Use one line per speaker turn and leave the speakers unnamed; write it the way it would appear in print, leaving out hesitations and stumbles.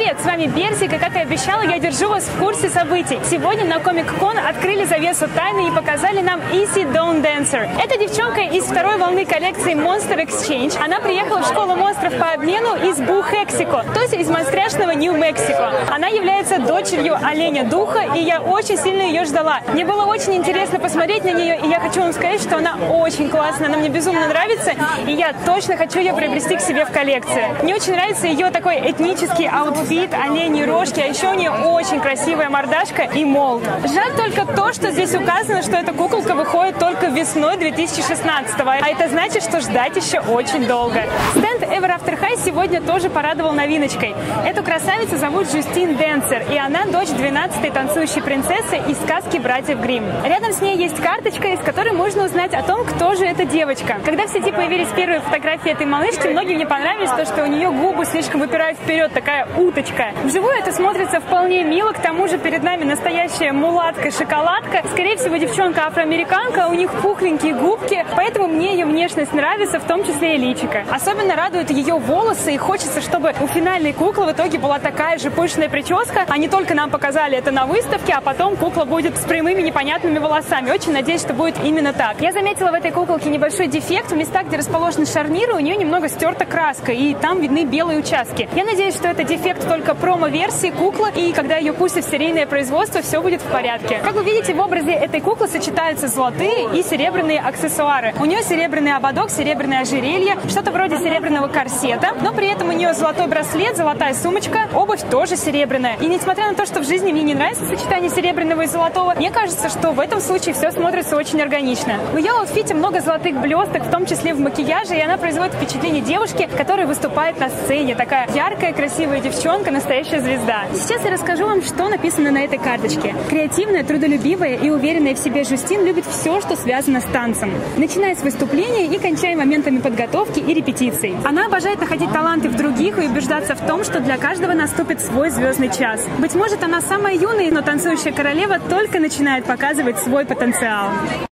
Привет, с вами Берсик, и как и обещала, я держу вас в курсе событий. Сегодня на Comic-Con открыли завесу тайны и показали нам Izzy Dawn Dancer. Это девчонка из второй волны коллекции Monster Exchange. Она приехала в школу монстров по обмену из Бухексико, то есть из монстряшного Нью-Мексико. Она является дочерью оленя-духа, и я очень сильно ее ждала. Мне было очень интересно посмотреть на нее, и я хочу вам сказать, что она очень классная, она мне безумно нравится, и я точно хочу ее приобрести к себе в коллекцию. Мне очень нравится ее такой этнический аутфит, оленьи рожки, а еще у нее очень красивая мордашка и молот. Жаль только то, что здесь указано, что эта куколка выходит только весной 2016-го, а это значит, что ждать еще очень долго. Стенд Ever After High сегодня тоже порадовал новиночкой. Эту красавицу зовут Justine Dancer, и она дочь 12-й танцующей принцессы из сказки «Братьев Гримм». Рядом с ней есть карточка, из которой можно узнать о том, кто же эта девочка. Когда в сети появились первые фотографии этой малышки, многим не понравилось то, что у нее губы слишком выпирают вперед, такая уточка. Вживую это смотрится вполне мило, к тому же перед нами настоящая мулатка-шоколадка. Скорее всего, девчонка афроамериканка, у них пухленькие губки, поэтому мне ее внешность нравится, в том числе и личико. Особенно радуют ее волосы, и хочется, чтобы у финальной куклы в итоге была такая же пышная прическа, а не только нам показали это на выставке, а потом кукла будет с прямыми непонятными волосами. Очень надеюсь, что будет именно так. Я заметила в этой куколке небольшой дефект. В местах, где расположены шарниры, у нее немного стерта краска, и там видны белые участки. Я надеюсь, что это дефект только промо-версии куклы, и когда ее пустят в серийное производство, все будет в порядке. Как вы видите, в образе этой куклы сочетаются золотые и серебряные аксессуары. У нее серебряный ободок, серебряное ожерелье, что-то вроде серебряного корсета, но при этом у нее золотой браслет, золотая сумочка, обувь тоже серебряная. И несмотря на то, что в жизни мне не нравится сочетание серебряного и золотого, мне кажется, что в этом случае все смотрится очень органично. В ее аутфите много золотых блесток, в том числе в макияже, и она производит впечатление девушки, которая выступает на сцене. Такая яркая, красивая девчонка, настоящая звезда. Сейчас я расскажу вам, что написано на этой карточке. Креативная, трудолюбивая и уверенная в себе Жюстин любит все, что связано с танцем, начиная с выступления и кончая моментами подготовки и репетиций. Она обожает находить таланты в других и убеждаться в том, что для каждого наступит свой звездный час. Быть может, она самая юная, но танцующая королева только начинает показывать свой потенциал.